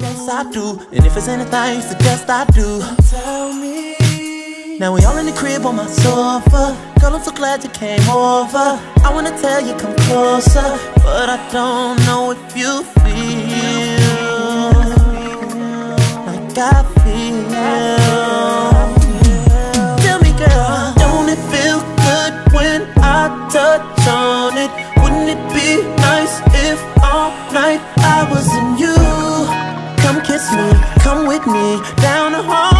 Yes, I do. And if it's anything you suggest, I do. Tell me. Now we all in the crib on my sofa. Girl, I'm so glad you came over. I wanna tell you come closer, but I don't know if you feel like I feel. Tell me, girl, don't it feel good when I touch on it? Wouldn't it be nice if all night I was in you? Come kiss me, come with me down the hall.